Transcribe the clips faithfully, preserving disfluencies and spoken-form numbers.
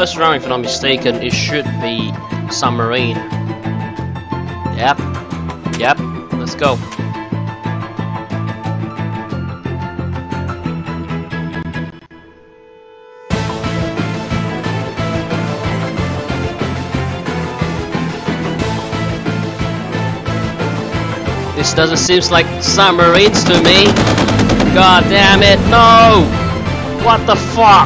first round, if I'm not mistaken, it should be submarine. Yep. Yep. Let's go. This doesn't seem like submarines to me. God damn it, no! What the fuck?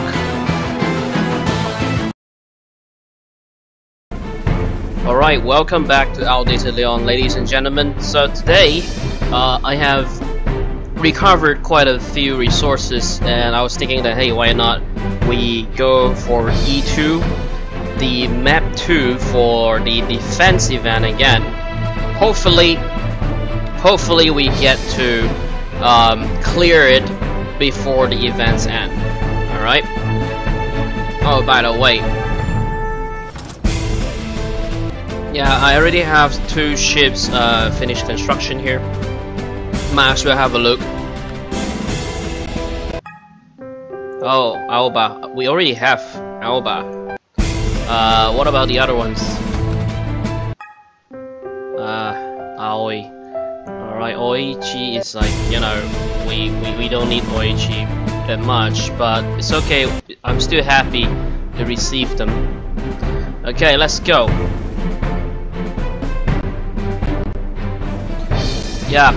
Alright, welcome back to Outdated Leon, ladies and gentlemen. So today, uh, I have recovered quite a few resources, and I was thinking that, hey, why not we go for E two, the map two for the defense event again. Hopefully, hopefully we get to um, clear it before the events end. Alright? Oh, by the way, yeah, I already have two ships uh, finished construction here. Might as well have a look. Oh, Alba. We already have Alba. Uh, what about the other ones? Uh, Aoi. Alright, Oichi is like, you know, we, we, we don't need Oichi that much, but it's okay. I'm still happy to receive them. Okay, let's go. Yeah.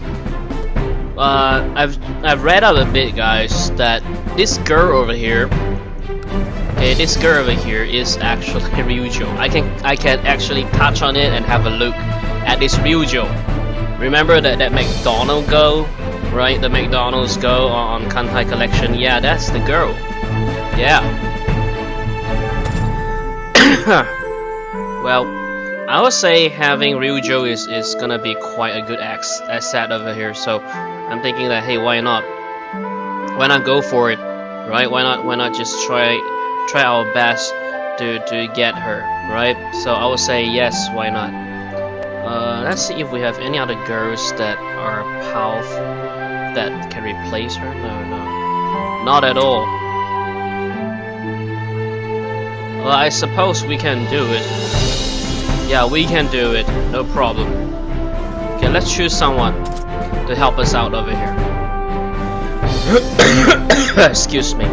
Uh, I've I've read out a bit, guys, that this girl over here, okay, this girl over here is actually Ryujo. I can I can actually touch on it and have a look at this Ryujo. Remember that that McDonald's girl, right? The McDonald's girl on, on Kantai Collection. Yeah, that's the girl. Yeah. Well, I would say having Ryujo is is gonna be quite a good asset over here. So I'm thinking that, hey, why not? Why not go for it, right? Why not? Why not just try try our best to to get her, right? So I would say yes. Why not? Uh, let's see if we have any other girls that are powerful that can replace her. No, no, not at all. Well, I suppose we can do it. Yeah, we can do it. No problem. Okay, let's choose someone to help us out over here. Excuse me.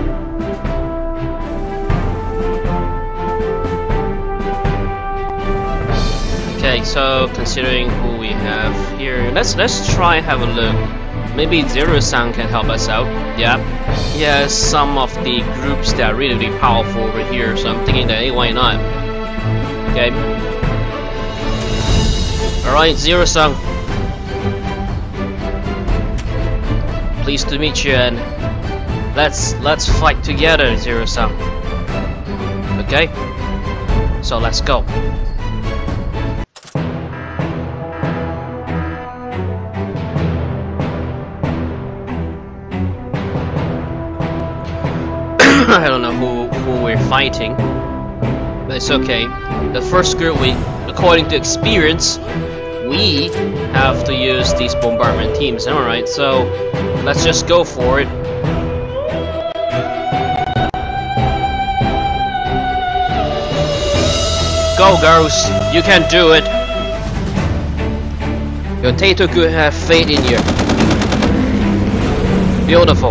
Okay, so considering who we have here, let's let's try have a look. Maybe Zero-san can help us out. Yeah, yeah. Some of the groups that are really, really powerful over here. So I'm thinking that, hey, why not? Okay. All right, Zero-san. Pleased to meet you, and let's let's fight together, Zero-san. Okay. So let's go. I don't know who, who we're fighting, but it's okay. The first group, we, according to experience, we have to use these bombardment teams. Alright, so let's just go for it. Go, girls! You can do it! Your Teitoku have faith in you. Beautiful.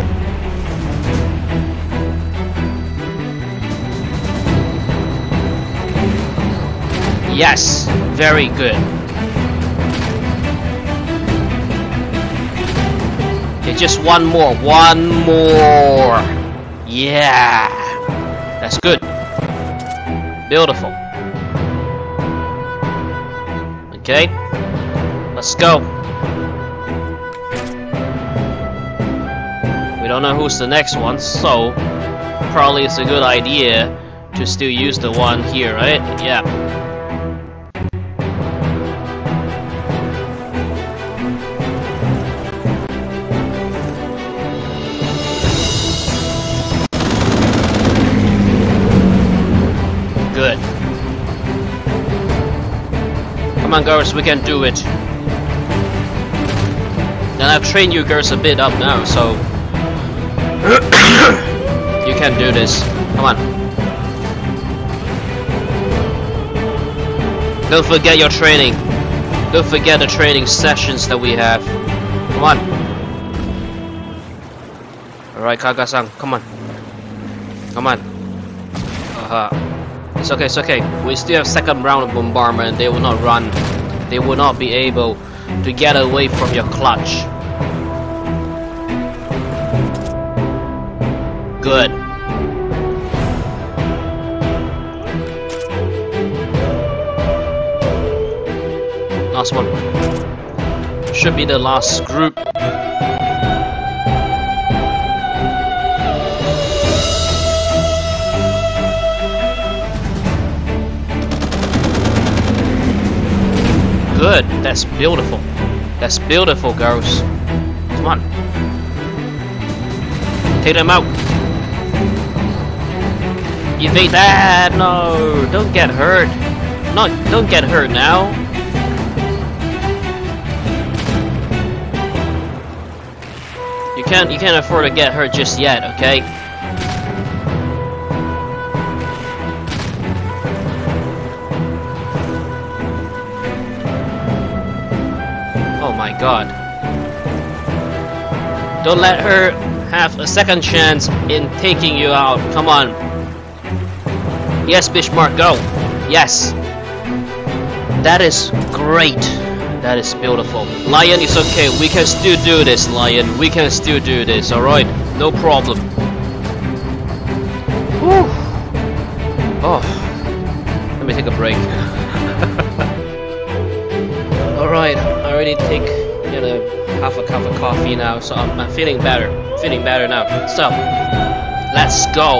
Yes, very good. Okay, just one more, one more. Yeah, that's good. Beautiful. Okay, let's go. We don't know who's the next one, so probably it's a good idea to still use the one here, right? Yeah. Good. Come on, girls, we can do it. And I've trained you girls a bit up now, so you can do this. Come on. Don't forget your training. Don't forget the training sessions that we have. Come on. Alright, Kaga-san, come on. Come on. Uh-huh. It's okay, it's okay. We still have second round of bombardment. They will not run. They will not be able to get away from your clutch. Good. Last one. Should be the last group. Good. That's beautiful. That's beautiful, girls. Come on. Take them out. Evade that. No. Don't get hurt. No, don't get hurt now. You can't. You can't afford to get hurt just yet. Okay. Oh my God. Don't let her have a second chance in taking you out. Come on. Yes, Bismarck, go. Yes. That is great. That is beautiful. Lion is okay. We can still do this, Lion. We can still do this, alright? No problem. Whew. Oh. Let me take a break. Alright, I already take, you know, half a cup of coffee now, so I'm, I'm feeling better. Feeling better now. So, let's go.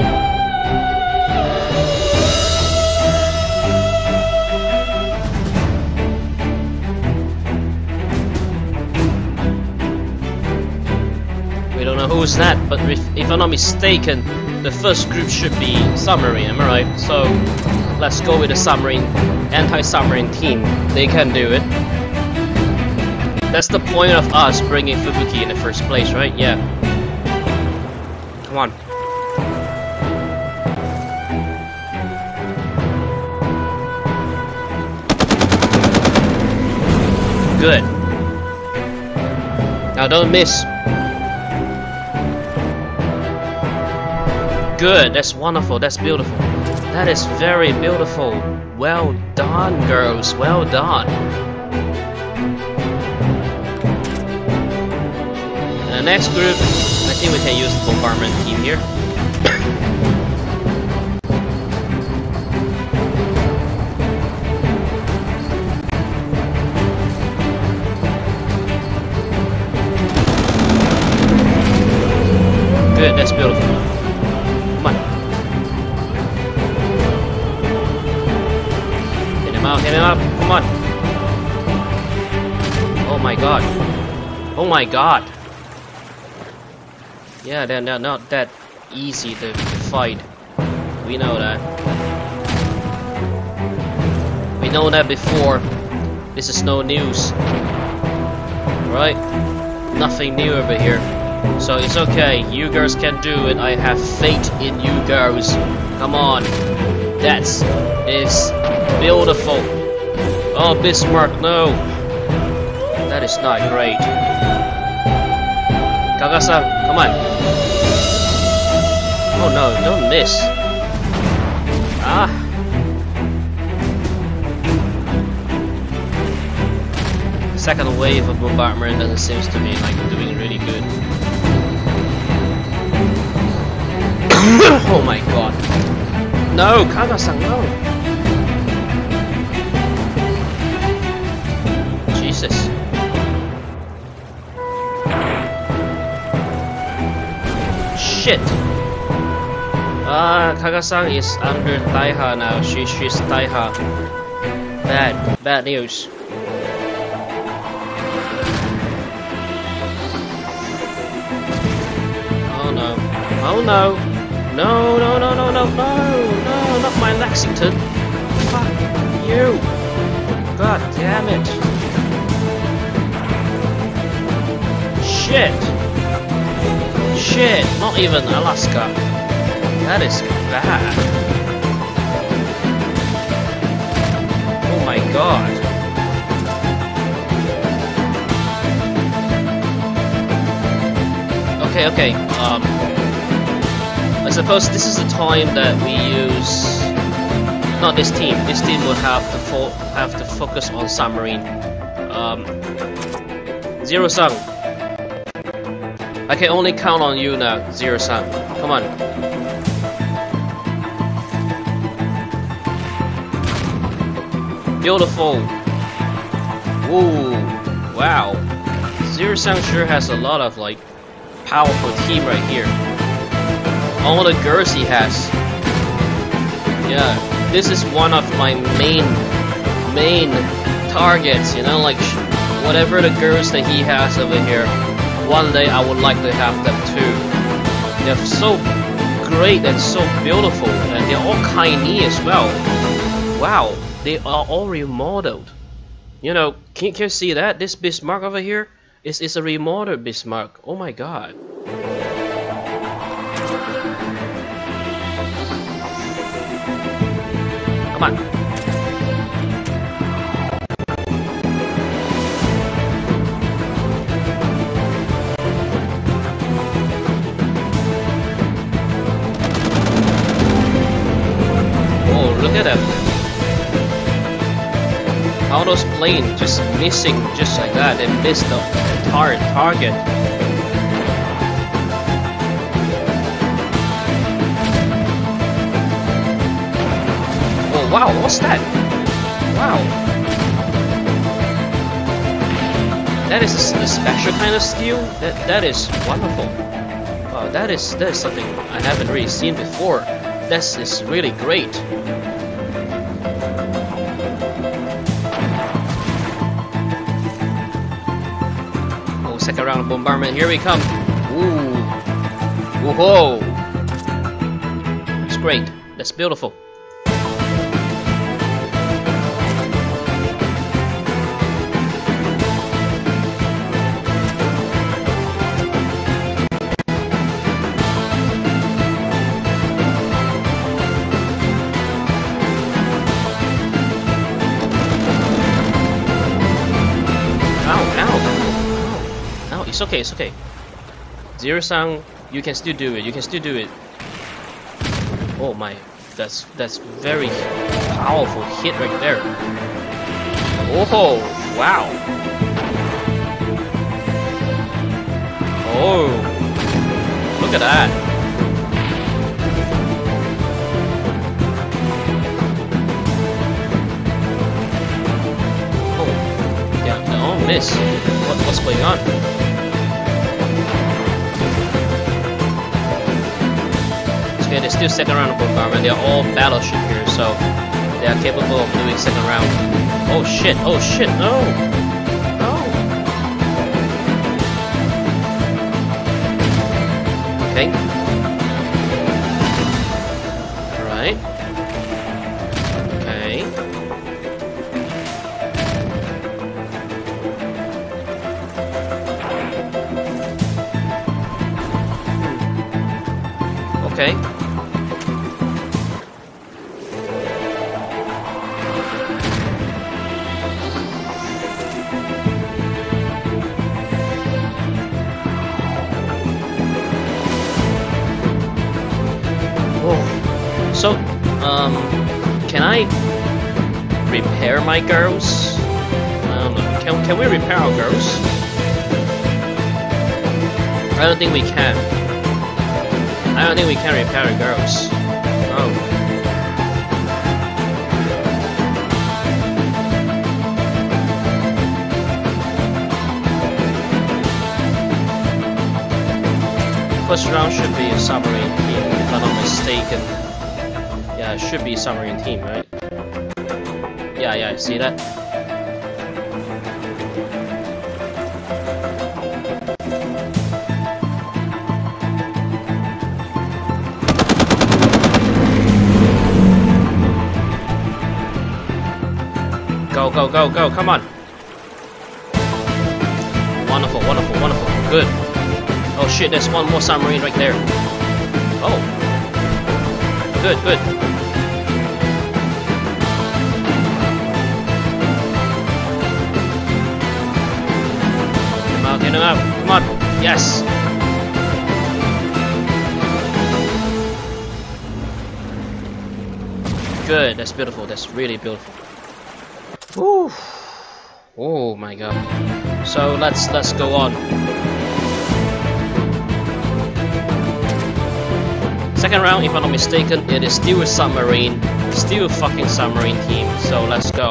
We don't know who's that, but if, if I'm not mistaken, the first group should be submarine, am I right? So, let's go with the submarine, anti-submarine team. They can do it. That's the point of us bringing Fubuki in the first place, right? Yeah. Come on. Good. Now don't miss. Good. That's wonderful. That's beautiful. That is very beautiful. Well done, girls. Well done. The next group, I think we can use the bombardment team here. Good, that's beautiful. Come on. Hit him out, hit him out, come on. Oh my God. Oh my God. Yeah, they're not, not that easy to fight. We know that. We know that before. This is no news. Right? Nothing new over here. So it's okay. You girls can do it. I have faith in you girls. Come on. That's is beautiful. Oh, Bismarck, no. That is not great. Kaga-san, come on. Oh no, don't miss. Ah. The second wave of bombardment doesn't seem to be like doing really good. Oh my God. No, Kaga-san, no. Jesus. Shit! Ah, uh, Kaga-san is under Taiha now. She, she's Taiha. Bad, bad news. Oh no. Oh no. No, no, no, no, no, no, no, not my Lexington. Fuck you. God damn it. Shit. Shit, not even Alaska. That is bad. Oh my god. Okay, okay. Um, I suppose this is the time that we use. Not this team. This team will have to fo have to focus on submarine. Um, Zero Sung. I can only count on you now, Zero Sung. Come on. Beautiful. Ooh, wow. Zero Sung sure has a lot of like powerful team right here. All the girls he has. Yeah, this is one of my main main targets. You know, like whatever the girls that he has over here. One day I would like to have them too. They're so great and so beautiful, and they're all tiny as well. Wow. They are all remodeled. You know, can, can you see that? This Bismarck over here is, is a remodeled Bismarck. Oh my god. Come on. Oh, look at that. All those planes just missing just like that. They missed the tar target. Oh wow, what's that? Wow. That is a, a special kind of steel? That, that is wonderful. Wow, that is, that is something I haven't really seen before. This is really great. Second round of bombardment, here we come. Ooh. Whoa. It's great. That's beautiful. It's okay, it's okay. Zero Sung, you can still do it, you can still do it. Oh my, that's that's very powerful hit right there. Oh, wow. Oh, look at that. Oh, yeah, oh, miss. What, what's going on? Okay, they're still second round of bombardment. They're all battleship here, so they are capable of doing second round. Oh shit! Oh shit! No! No! Okay. All right. Okay. Okay. So, um, can I repair my girls? I don't know. Can, can we repair our girls? I don't think we can. I don't think we can repair our girls. Oh. First round should be a submarine team, if I'm not mistaken. Yeah, it should be a submarine team, right? Yeah, yeah, see that? Go, go, go, go, come on! Wonderful, wonderful, wonderful, good. Oh shit, there's one more submarine right there. Oh. Good, good. him out. Come on. Yes. Good. That's beautiful. That's really beautiful. Woo. Oh my god. So let's let's go on. Second round, if I'm not mistaken, it is still a submarine, still a fucking submarine team. So let's go.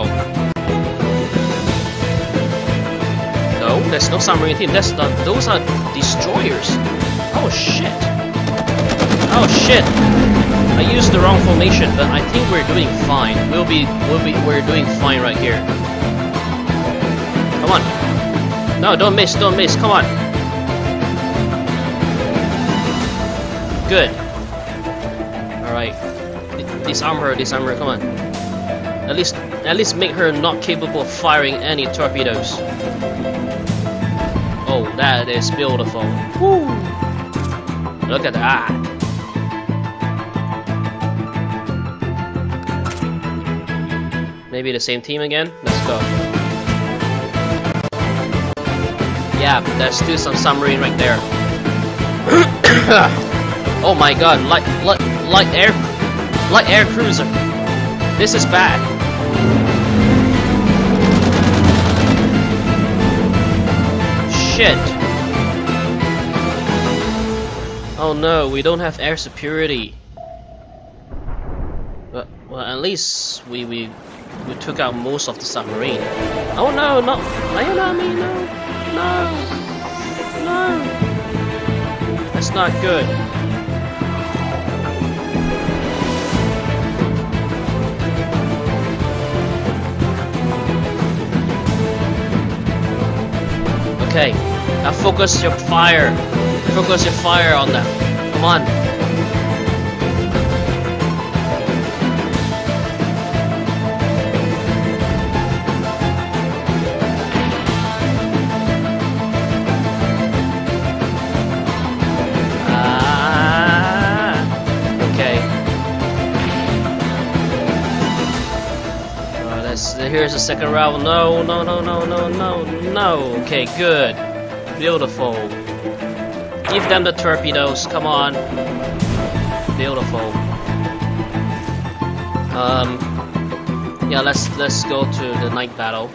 No, there's no submarine team. That's the those are destroyers. Oh shit. Oh shit. I used the wrong formation, but I think we're doing fine. We'll be we'll be we're doing fine right here. Come on. No, don't miss, don't miss. Come on. Good. Alright. Disarm her, disarm her, come on. At least at least make her not capable of firing any torpedoes. Oh, that is beautiful. Woo! Look at that. Maybe the same team again? Let's go. Yeah, there's still some submarine right there. Oh my god, light, light, light air, light air cruiser. This is bad. Shit. Oh no, we don't have air superiority. But well, at least we we we took out most of the submarine. Oh no, not Miami, no, no, no. That's not good. Okay, now focus your fire. Focus your fire on them. Come on. Ah, okay. Uh, let's, here's the second round. No, no, no, no, no, no, no. Okay, good. Beautiful. Give them the torpedoes, come on. Beautiful. Um yeah, let's let's go to the night battle.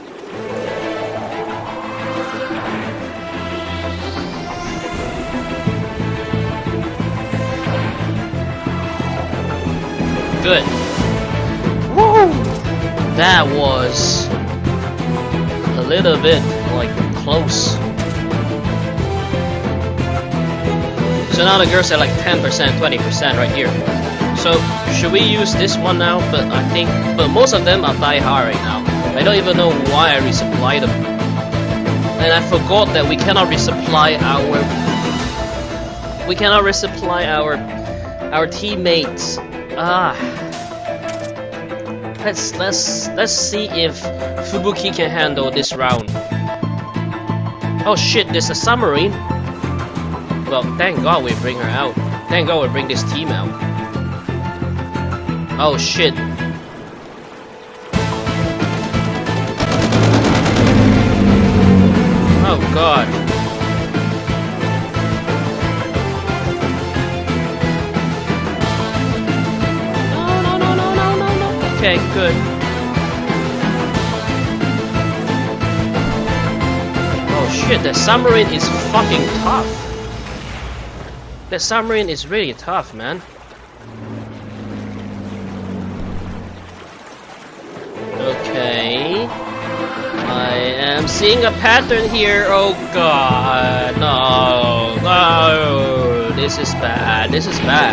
Good. Woo! That was a little bit like close. So now the girls are like ten percent, twenty percent right here. So should we use this one now? But I think, but most of them are die hard right now. I don't even know why I resupply them. And I forgot that we cannot resupply our, we cannot resupply our, our teammates. Ah. Let's let's let's see if Fubuki can handle this round. Oh shit! There's a submarine. Well, thank God we bring her out. Thank God we bring this team out. Oh shit. Oh god. No, no, no, no, no, no, no. Okay, good. Oh shit, the submarine is fucking tough. The submarine is really tough, man. Okay. I am seeing a pattern here. Oh god. No. No. This is bad. This is bad.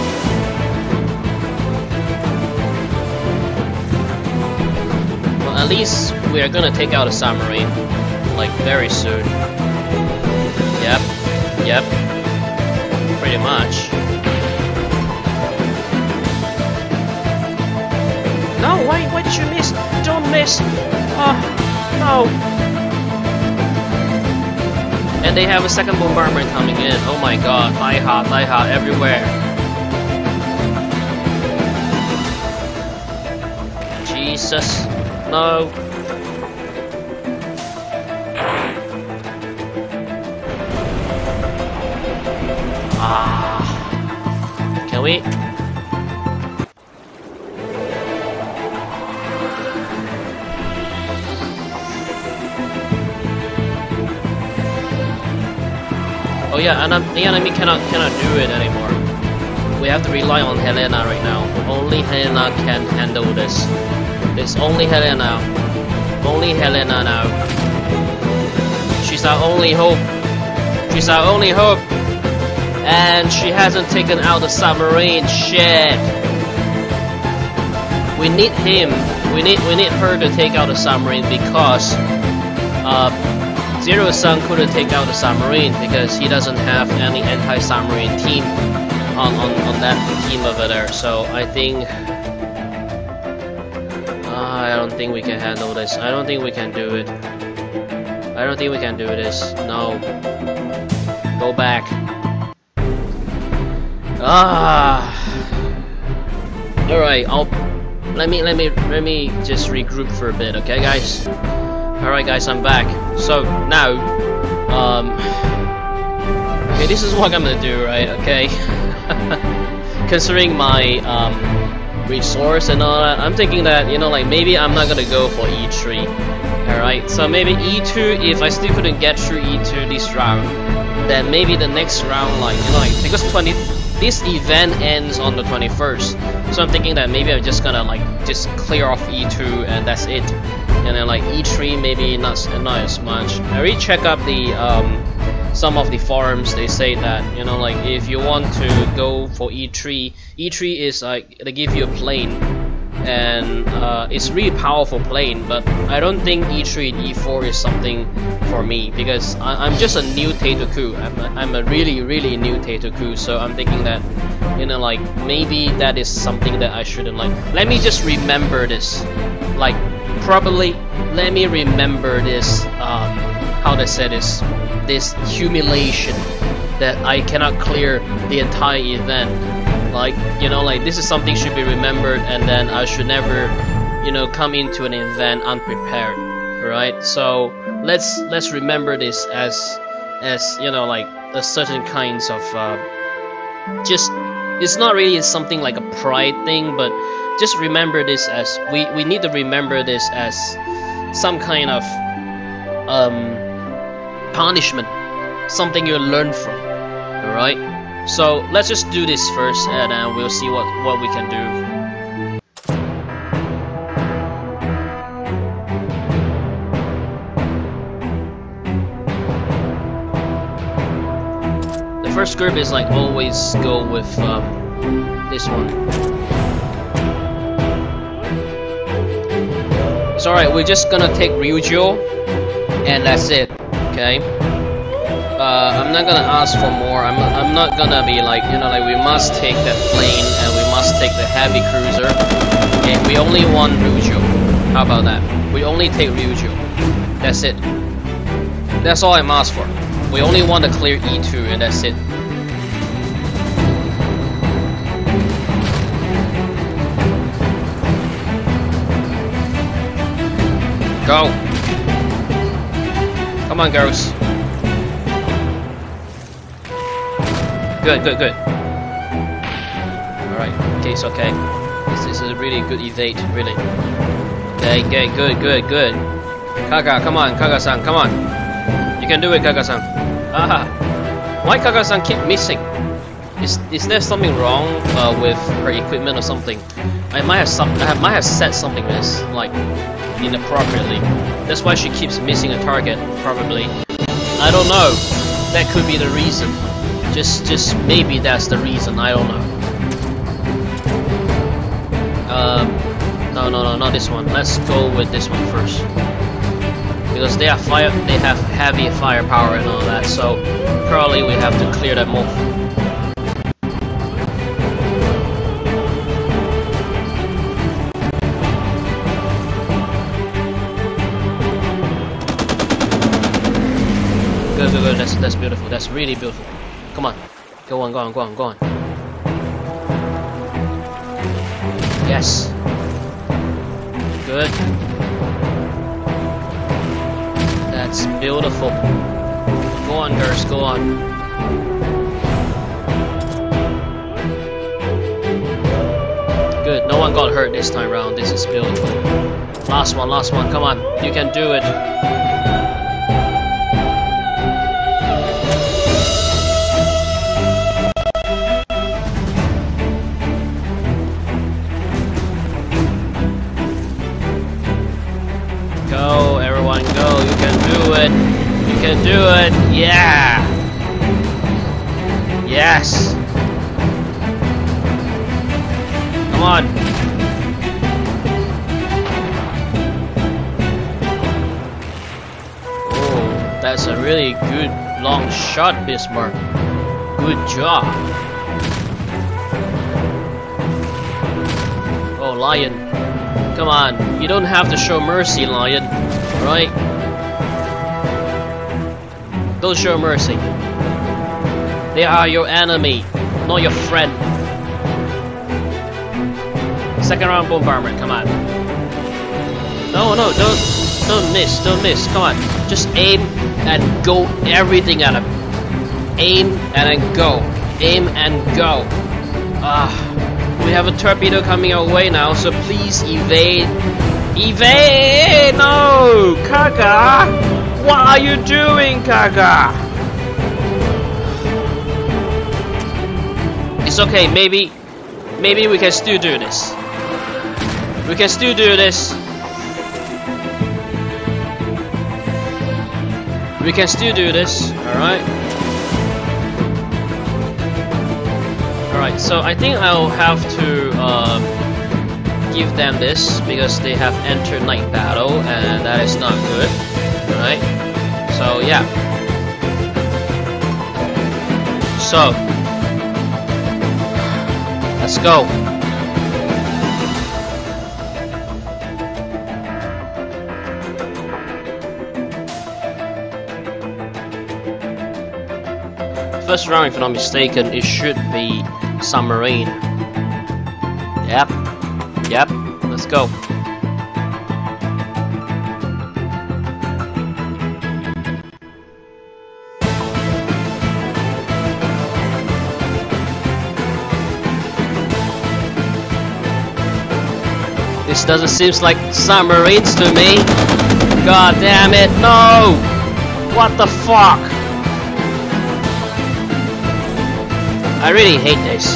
Well, at least we are gonna take out a submarine. Like, very soon. Yep. Yep. Pretty much. No, why, why did you miss? Don't miss. Oh, no. And they have a second bombardment coming in. Oh my god, die hard, die hard everywhere. Jesus. No. Ah, can we? Oh yeah, and the enemy cannot cannot do it anymore. We have to rely on Helena right now. Only Helena can handle this. It's only Helena. Only Helena now. She's our only hope. She's our only hope. And she hasn't taken out the submarine. Shit. We need him. We need we need her to take out the submarine because uh Zero Sun couldn't take out the submarine because he doesn't have any anti-submarine team on, on, on that team over there. So I think uh, I don't think we can handle this. I don't think we can do it. I don't think we can do this. No. Go back. Ah. All right. I'll let me let me let me just regroup for a bit. Okay, guys. Alright guys, I'm back. So now, um, okay, this is what I'm gonna do, right? Okay, considering my um, resource and all that, I'm thinking that, you know, like maybe I'm not gonna go for E three. Alright, so maybe E two, if I still couldn't get through E two this round, then maybe the next round, like, you know, like, because twenty, this event ends on the twenty-first, so I'm thinking that maybe I'm just gonna like just clear off E two and that's it. And then like E three maybe not not as much. I already check up the um, some of the forums. They say that, you know, like if you want to go for E three, E three is like they give you a plane, and uh, it's really powerful plane. But I don't think E three and E four is something for me because I, I'm just a new Taitoku. I'm a, I'm a really really new Taitoku. So I'm thinking that, you know, like maybe that is something that I shouldn't like. Let me just remember this, like. Probably let me remember this, um, how to say this, this humiliation that I cannot clear the entire event. Like, you know, like this is something should be remembered, and then I should never, you know, come into an event unprepared, right? So let's let's remember this as as you know, like a certain kinds of uh, just it's not really something like a pride thing, but just remember this as we we need to remember this as some kind of um, punishment, something you learn from. All right. So let's just do this first, and then we'll see what what we can do. The first group is like always go with um, this one. It's alright, we're just gonna take Ryujo, and that's it, okay? Uh, I'm not gonna ask for more. I'm, I'm not gonna be like, you know, like we must take that plane, and we must take the heavy cruiser, and we only want Ryujo. How about that? We only take Ryujo. That's it. That's all I'm asked for. We only want to clear E two, and that's it. Go! Come on, girls. Good, good, good. Alright, okay, it's okay. This, this is a really good evade, really. Okay, okay, good, good, good. Kaga, come on, Kaga-san, come on. You can do it, Kaga-san. Ah, why Kaga-san keep missing? Is is there something wrong uh, with her equipment or something? I might have some. I might have set something this like inappropriately. That's why she keeps missing a target. Probably. I don't know. That could be the reason. Just just maybe that's the reason. I don't know. Um, no no no not this one. Let's go with this one first. Because they have fire, they have heavy firepower and all that, so probably we have to clear them off. Good, good, good. That's that's beautiful. That's really beautiful. Come on, go on, go on, go on, go on. Yes. Good. That's beautiful. Go on, girls, go on. one got hurt this time round. This is beautiful. Last one, last one. Come on, you can do it. Go, everyone, go. You can do it. You can do it. Yeah. Yes. Come on. Oh, that's a really good long shot, Bismarck. Good job. Oh, Lion. Come on. You don't have to show mercy, Lion. Right? Don't show mercy. They are your enemy, not your friend. Second round bombardment, come on. No, no, don't, don't miss, don't miss. Come on, just aim and go everything at him. Aim and then go. Aim and go. Ah, we have a torpedo coming our way now, so please evade. Evade! No, Kaga, what are you doing, Kaga? It's okay. Maybe, maybe we can still do this. We can still do this. We can still do this. All right. All right. So I think I'll have to uh, give them this because they have entered night battle, and that is not good. All right. So yeah. So let's go. First round, if I'm not mistaken, it should be submarine. Yep. Yep. Let's go. This doesn't seem like submarines to me. God damn it, no! What the fuck? I really hate this.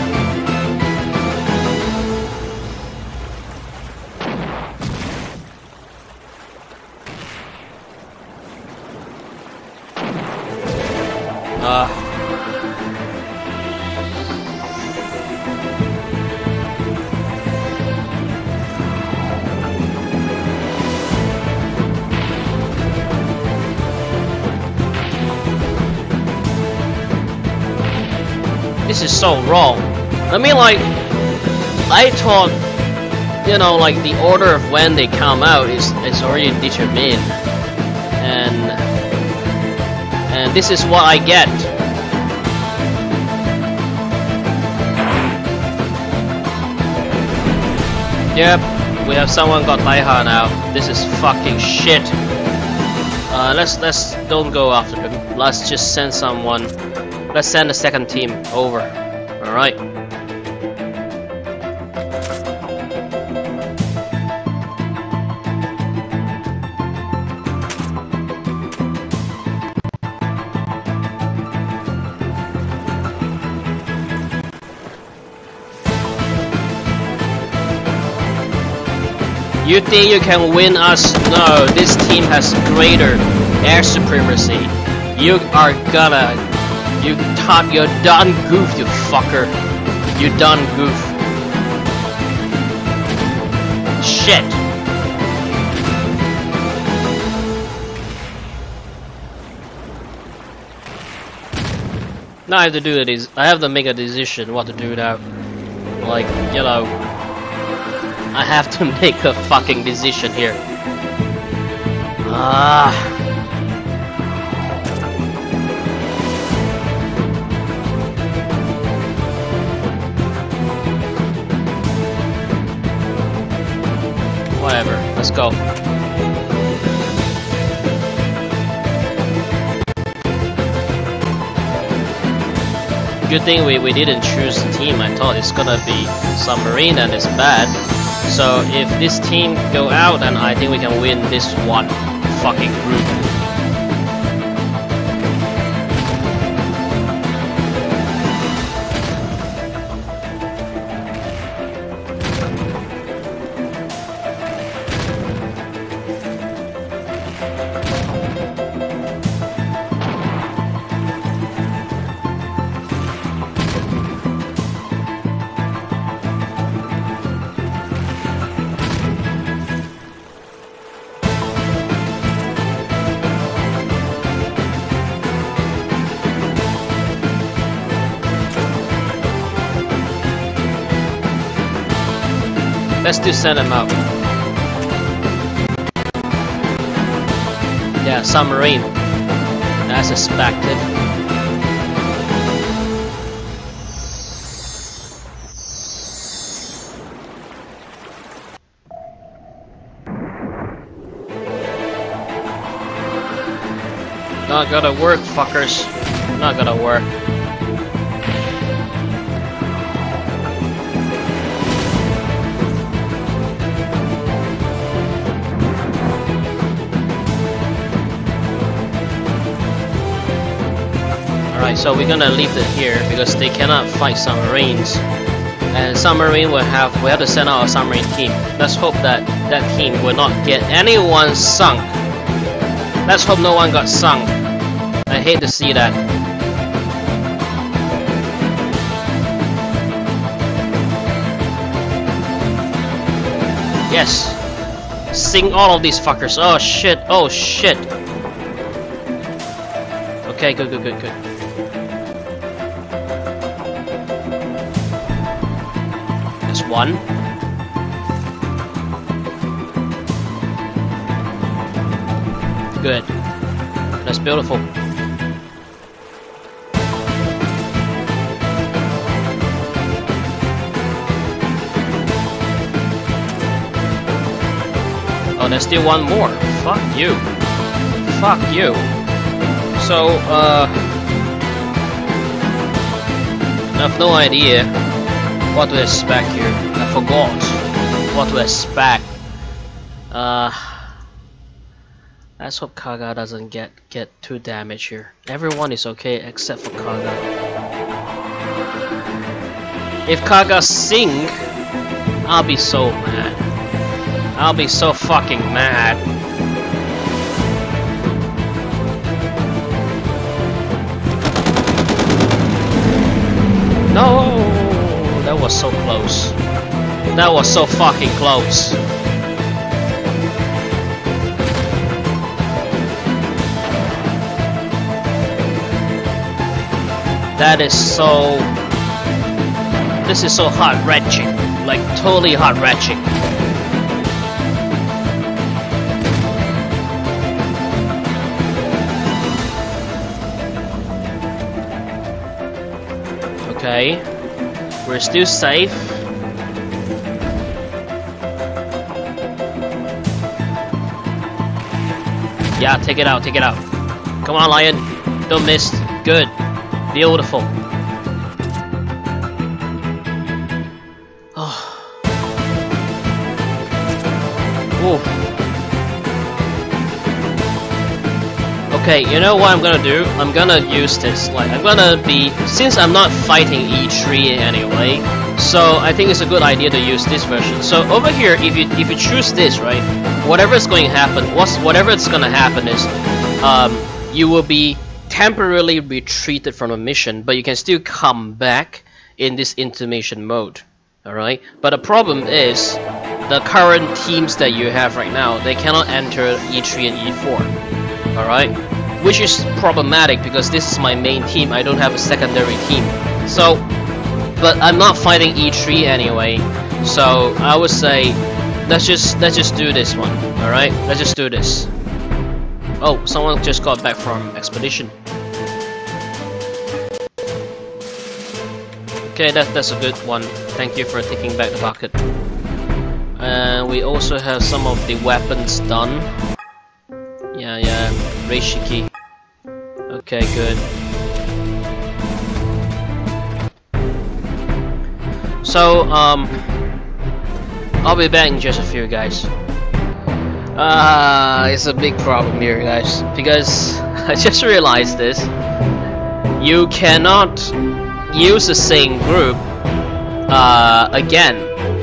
Uh This is so wrong. I mean, like, I thought, you know, like the order of when they come out is is already determined, and and this is what I get. Yep, we have someone got Taiha now. This is fucking shit. Uh, let's let's don't go after them. Let's just send someone. Let's send the second team over. All right. You think you can win us? No, this team has greater air supremacy. You are gonna... You thought you're done goof, you fucker. You done goof. Shit. Now I have to do it is I have to make a decision what to do now. Like, you know, I have to make a fucking decision here. Ah. Whatever, let's go. Good thing we, we didn't choose the team. I thought it's gonna be submarine and it's bad. So if this team go out, then I think we can win this one fucking group. Let's just send them out. Yeah, submarine. As expected. Not gonna work, fuckers. Not gonna work. Alright, so we're gonna leave it here because they cannot fight submarines. And submarine will have we have to send out a submarine team. Let's hope that that team will not get anyone sunk. Let's hope no one got sunk. I hate to see that. Yes. Sink all of these fuckers. Oh shit. Oh shit. Okay, good, good, good, good. That's one. Good. That's beautiful. Oh, there's still one more. Fuck you. Fuck you. So, uh... I have no idea what to expect here. I forgot what to expect. Uh... Let's hope Kaga doesn't get, get too damaged here. Everyone is okay except for Kaga. If Kaga sink, I'll be so mad. I'll be so fucking mad. No, that was so close. That was so fucking close. That is so... This is so heart-wrenching. Like, totally heart-wrenching. Okay, we're still safe. Yeah, take it out, take it out. Come on, Lion. Don't miss. Good. Beautiful. Oh. Ooh. Okay, you know what I'm gonna do? I'm gonna use this, like, I'm gonna be, since I'm not fighting E three anyway, so I think it's a good idea to use this version. So over here, if you if you choose this, right, whatever is going to happen, what's whatever it's gonna happen is, um, you will be temporarily retreated from a mission, but you can still come back in this intermission mode. Alright? But the problem is, the current teams that you have right now, they cannot enter E three and E four. Alright? Which is problematic because this is my main team. I don't have a secondary team. So, but I'm not fighting E three anyway. So I would say let's just let's just do this one. Alright? Let's just do this. Oh, someone just got back from expedition. Okay, that that's a good one. Thank you for taking back the bucket. And we also have some of the weapons done. Yeah, yeah, Reishiki. Okay, good. So, um, I'll be back in just a few, guys. Uh, it's a big problem here, guys, because I just realized this. You cannot use the same group uh, again.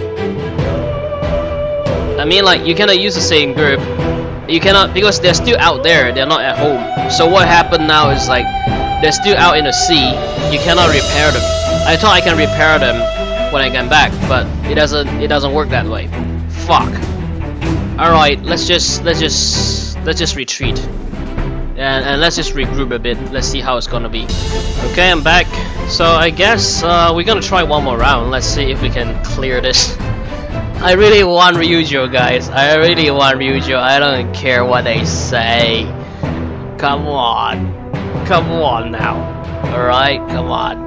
I mean, like, you cannot use the same group. You cannot, because they're still out there, they're not at home. So what happened now is, like, they're still out in the sea. You cannot repair them. I thought I can repair them when I come back, but it doesn't it doesn't work that way. Fuck. Alright, let's just let's just let's just retreat. And, and let's just regroup a bit. Let's see how it's gonna be. Okay, I'm back. So I guess uh, we're gonna try one more round. Let's see if we can clear this. I really want Ryujo, guys. I really want Ryujo. I don't care what they say. Come on. Come on now. Alright, come on.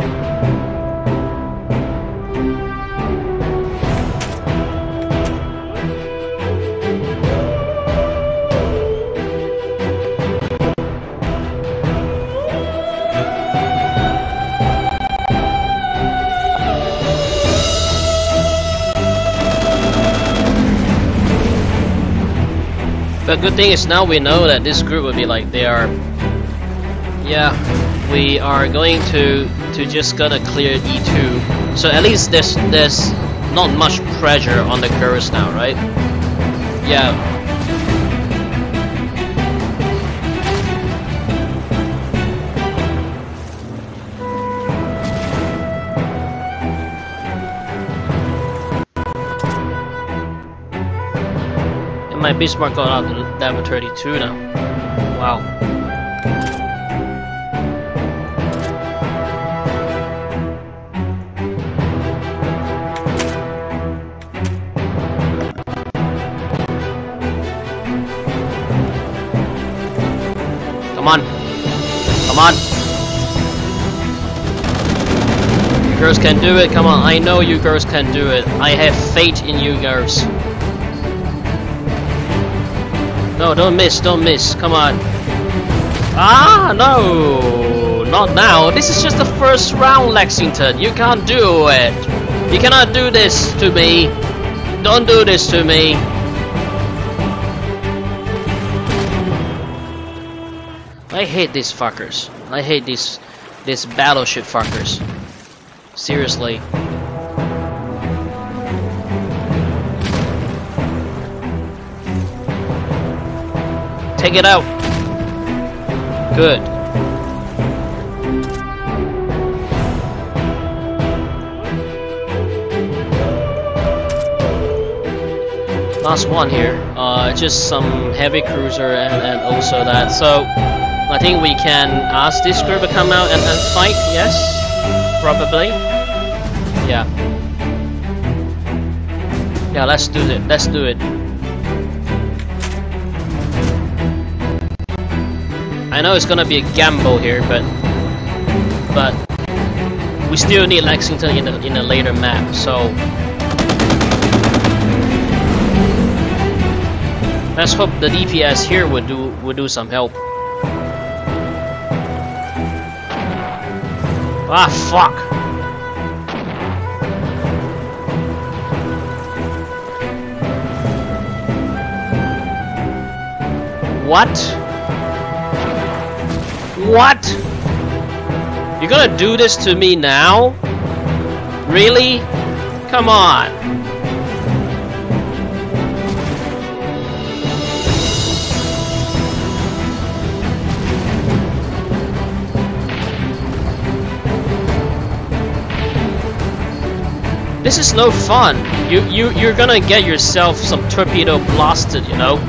The good thing is now we know that this group will be like they are. Yeah, we are going to to just gonna clear E two. So at least there's there's not much pressure on the girls now, right? Yeah. My Bismarck got out to level thirty-two now. Wow. Come on. Come on. You girls can do it. Come on. I know you girls can do it. I have faith in you girls. No, don't miss, don't miss, come on. Ah, no, not now. This is just the first round, Lexington. You can't do it. You cannot do this to me. Don't do this to me. I hate these fuckers. I hate these, these battleship fuckers. Seriously. Take it out. Good. Last one here. Uh, just some heavy cruiser and, and also that. So I think we can ask this group to come out and, and fight. Yes, probably. Yeah. Yeah. Let's do it. Let's do it. I know it's gonna be a gamble here, but but we still need Lexington in a in a later map. So let's hope the D P S here would do would do some help. Ah, fuck! What? What? You're gonna do this to me now? Really? Come on. This is no fun. You you you're gonna get yourself some torpedo blasted, you know?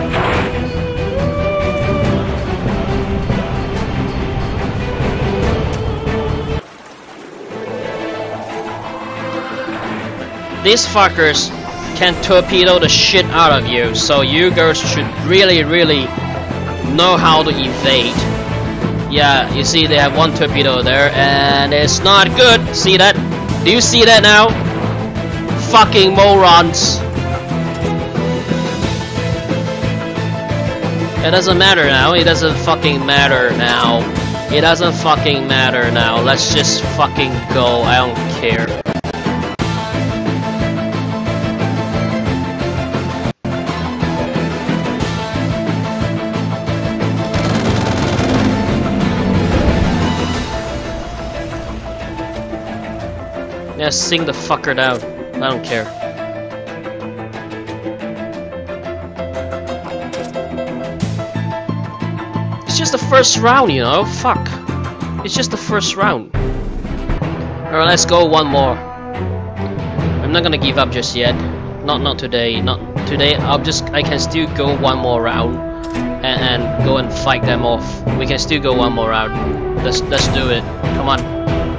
These fuckers can torpedo the shit out of you, so you girls should really, really know how to evade. Yeah, you see they have one torpedo there, and it's not good. See that? Do you see that now? Fucking morons. It doesn't matter now. It doesn't fucking matter now. It doesn't fucking matter now. Let's just fucking go. I don't care. Yeah, sing the fucker down. I don't care. It's just the first round, you know? Fuck. It's just the first round. Alright, let's go one more. I'm not gonna give up just yet. Not not today. Not today. I'll just I can still go one more round and, and go and fight them off. We can still go one more round. Let's let's do it. Come on.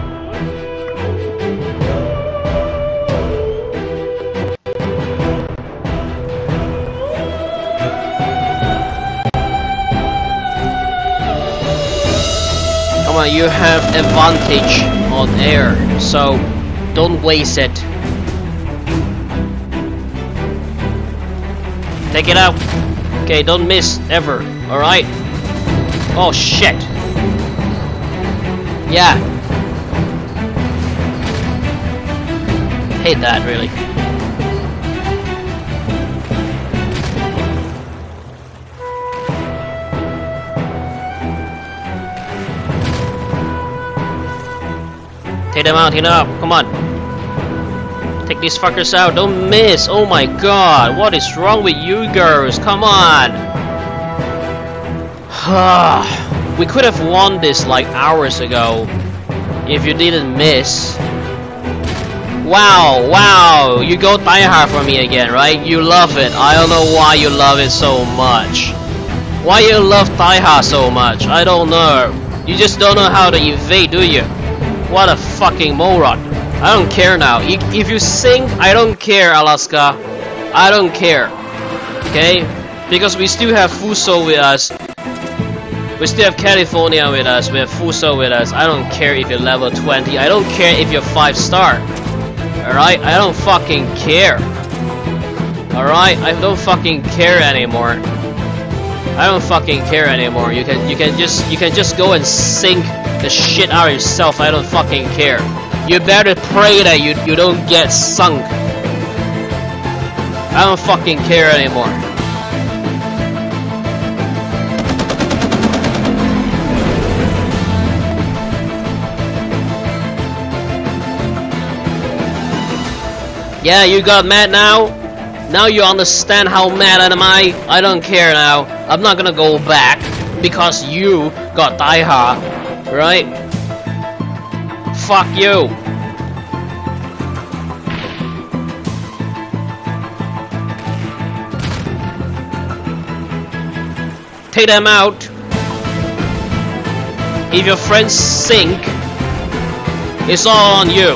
Come on, you have advantage on air, so don't waste it. Take it out. Okay, don't miss ever. Alright? Oh shit. Yeah. Hate that, really. Take them out, take them out, come on. Take these fuckers out, don't miss. Oh my god, what is wrong with you girls? Come on. We could have won this like hours ago if you didn't miss. Wow, wow, you go die hard for me again, right? You love it. I don't know why you love it so much. Why you love die hard so much? I don't know. You just don't know how to evade, do you? What a fucking moron. I don't care now. If you sink, I don't care, Alaska. I don't care. Okay? Because we still have Fuso with us. We still have California with us. We have Fuso with us. I don't care if you're level twenty. I don't care if you're five star. Alright? I don't fucking care. Alright? I don't fucking care anymore. I don't fucking care anymore. You can you can just you can just go and sink the shit out of yourself. I don't fucking care. You better pray that you you don't get sunk. I don't fucking care anymore. Yeah, you got mad now? Now you understand how mad am I? I don't care now. I'm not gonna go back because you got die hard. Right? Fuck you. Take them out. If your friends sink, it's all on you.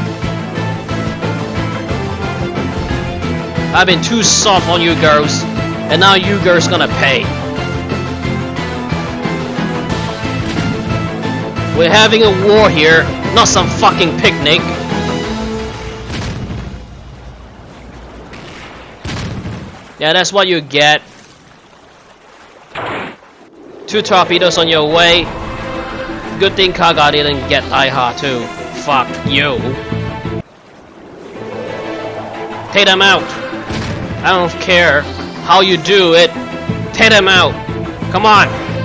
I've been too soft on you girls, and now you girls gonna pay. We're having a war here, not some fucking picnic. Yeah, that's what you get. Two torpedoes on your way. Good thing Kaga didn't get I H A too. Fuck you. Take them out. I don't care how you do it. Take them out. Come on.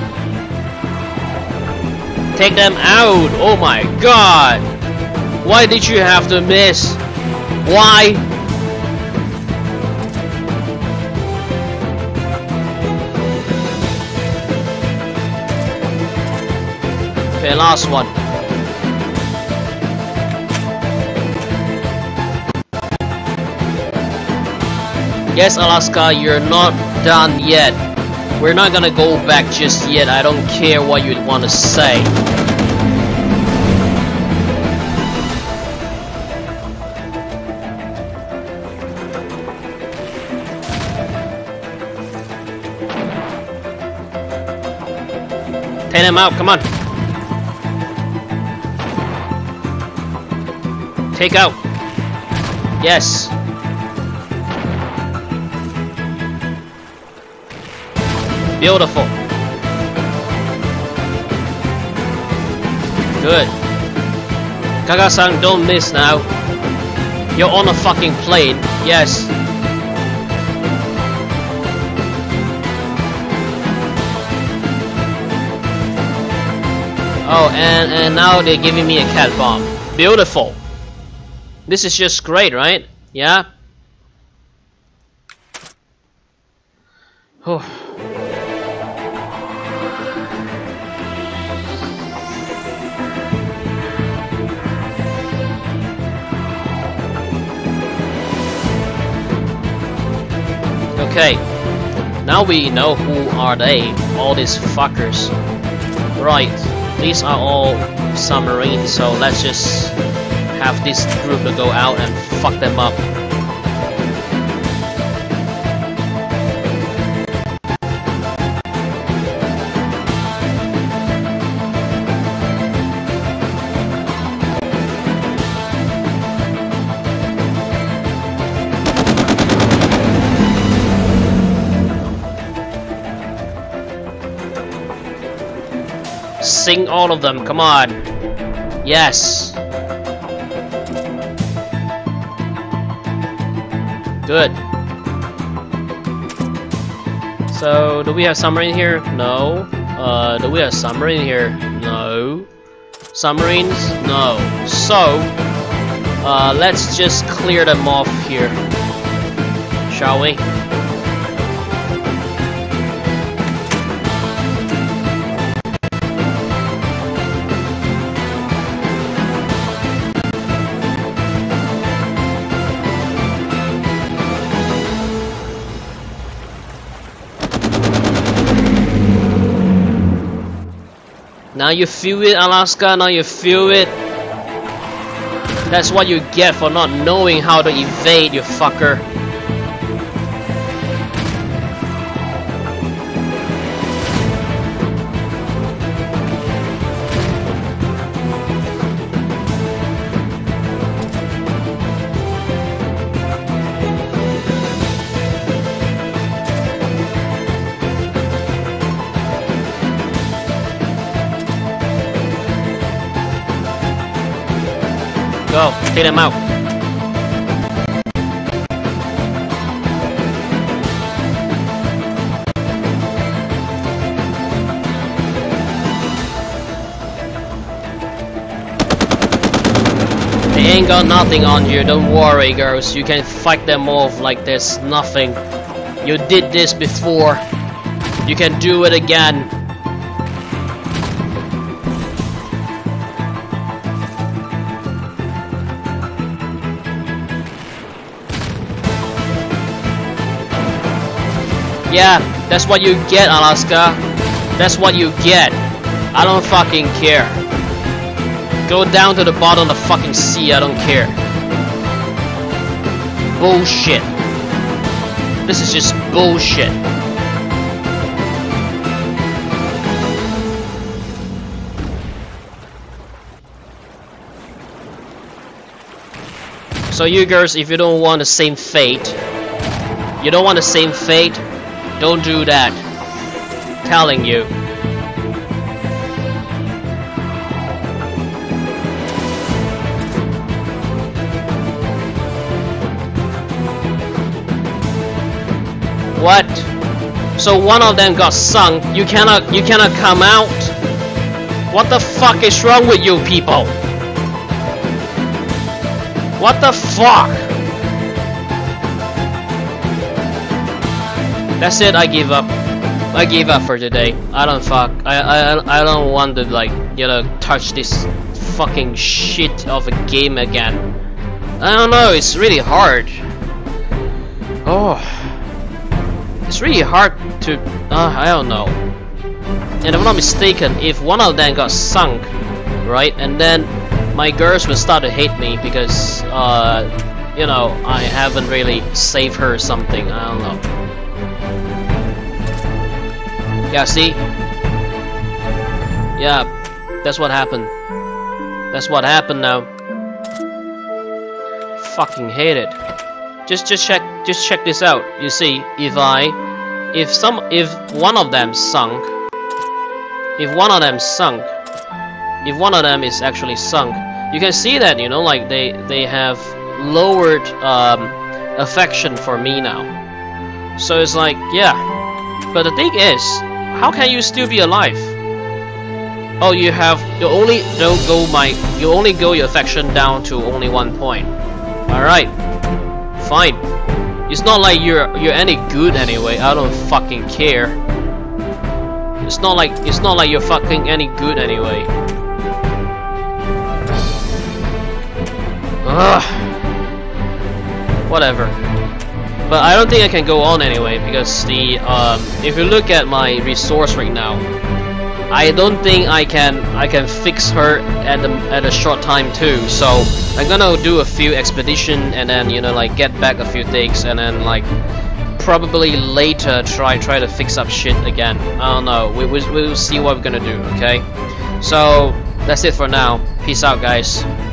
Take them out. Oh my god. Why did you have to miss? Why? Okay, last one. Yes, Alaska, you're not done yet. We're not gonna go back just yet. I don't care what you want to say. Take them out, come on. Take out. Yes. Beautiful. Good. Kaga-san, don't miss now. You're on a fucking plane. Yes. Oh, and, and now they're giving me a cat bomb. Beautiful. This is just great, right? Yeah? Oh. Okay, now we know who are they, all these fuckers. Right, these are all submarines, so let's just have this group to go out and fuck them up. Sing all of them, come on. Yes. Good. So, do we have submarine here? No. Uh, do we have submarine here? No. Submarines? No. So, uh, let's just clear them off here. Shall we? Now you feel it, Alaska, now you feel it. That's what you get for not knowing how to evade, you fucker. Go, take them out. They ain't got nothing on you, don't worry girls. You can fight them off like there's nothing. You did this before. You can do it again. Yeah, that's what you get, Alaska. That's what you get. I don't fucking care. Go down to the bottom of the fucking sea, I don't care. Bullshit. This is just bullshit. So you girls, if you don't want the same fate, you don't want the same fate, don't do that. Telling you. What? So one of them got sunk. You cannot you cannot come out? What the fuck is wrong with you people? What the fuck? That's it, I give up. I give up for today. I don't fuck. I I I don't want to, like, you know, touch this fucking shit of a game again. I don't know, it's really hard. Oh. It's really hard to uh, I don't know. And if I'm not mistaken, if one of them got sunk, right, and then my girls will start to hate me because uh you know, I haven't really saved her or something. I don't know. Yeah, see? Yeah, that's what happened. That's what happened now. Fucking hate it. Just just check just check this out. You see, if I if some if one of them sunk, if one of them sunk, if one of them is actually sunk, you can see that, you know, like they they have lowered um, affection for me now. So it's like, yeah. But the thing is, how can you still be alive? Oh, you have you only don't go my you only go your affection down to only one point. Alright. Fine. It's not like you're you're any good anyway. I don't fucking care. It's not like it's not like you're fucking any good anyway. Ugh. Whatever. But I don't think I can go on anyway because the um if you look at my resource right now, I don't think I can I can fix her at the, at a short time too. So I'm gonna do a few expedition and then, you know, like get back a few things and then like probably later try try to fix up shit again. I don't know. We we we'll see what we're gonna do. Okay. So that's it for now. Peace out, guys.